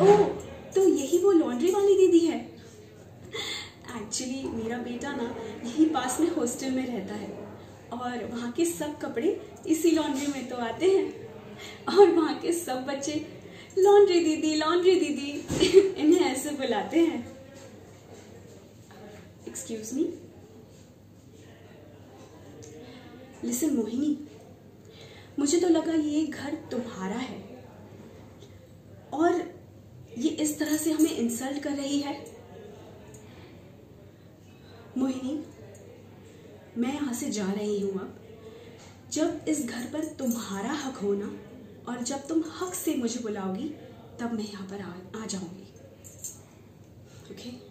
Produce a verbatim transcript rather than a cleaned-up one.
ओह, तो यही वो लॉन्ड्री वाली दीदी है। एक्चुअली मेरा बेटा ना यही पास में हॉस्टल में रहता है और वहाँ के सब कपड़े इसी लॉन्ड्री में तो आते हैं और वहाँ के सब बच्चे लॉन्ड्री दीदी लॉन्ड्री दीदी इन्हें ऐसे बुलाते हैं। एक्सक्यूज मी, लिसन मोहिनी, मुझे तो लगा ये घर तुम्हारा है और ये इस तरह से हमें इंसल्ट कर रही है। मोहिनी, मैं यहाँ से जा रही हूँ अब। जब इस घर पर तुम्हारा हक होना और जब तुम हक से मुझे बुलाओगी तब मैं यहाँ पर आ, आ जाऊंगी। ओके?